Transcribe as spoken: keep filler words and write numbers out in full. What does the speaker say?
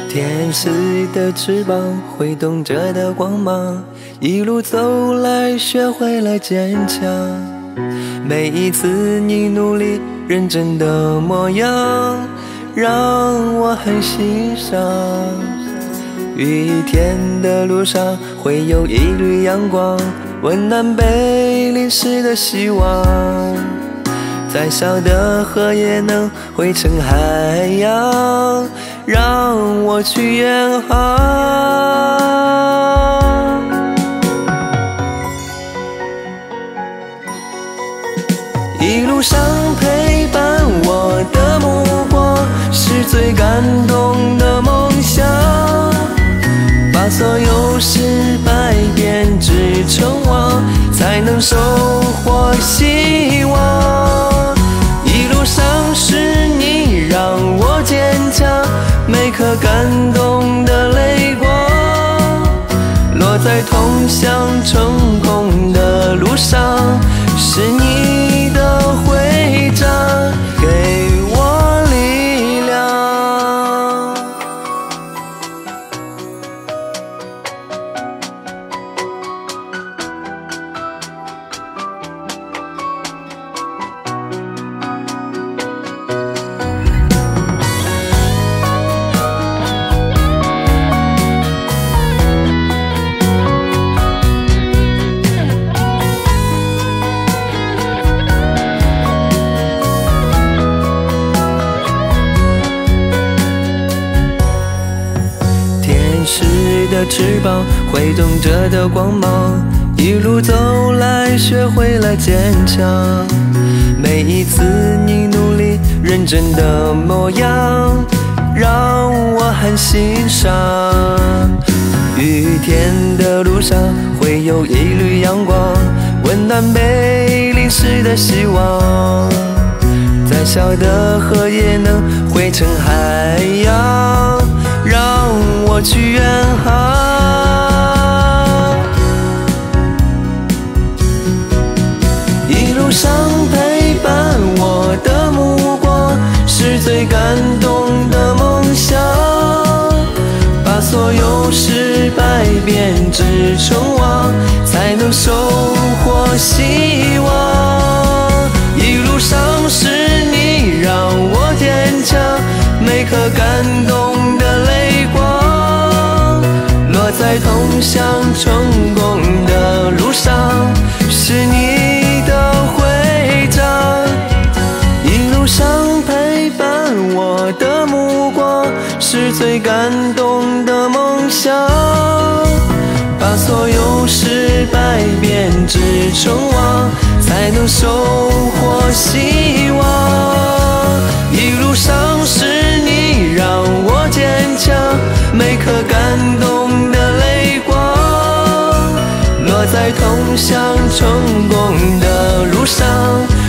天使的翅膀挥动着的光芒，一路走来学会了坚强。每一次你努力认真的模样，让我很欣赏。雨天的路上会有一缕阳光，温暖被淋湿的希望。再小的河也能汇成海洋，让我去远航。一路上陪伴我的目光，是最感动的梦想，把所有失败变至成王，才能收获希望。一路上是你让我坚强，每颗感动的泪光，落在通向成功的路上，是你的徽章，给我力量。天使的翅膀挥动着的光芒，一路走来学会了坚强。每一次你努力认真的模样，让我很欣赏。雨天的路上会有一缕阳光，温暖被淋湿的希望。再小的河也能汇成海洋，让我去远航。一路上陪伴我的目光，是最感动的梦想，把所有失败变至成王，才能收获希望。一路上是你让我坚强，每颗感动的泪光，落在通向成功的路上，是你的徽章。一路上陪伴我的目光，是最感动的梦想，把所有失败变至成王，才能收获希望。一路上是你让我坚强，每颗感动的泪光，落在通向成功的路上，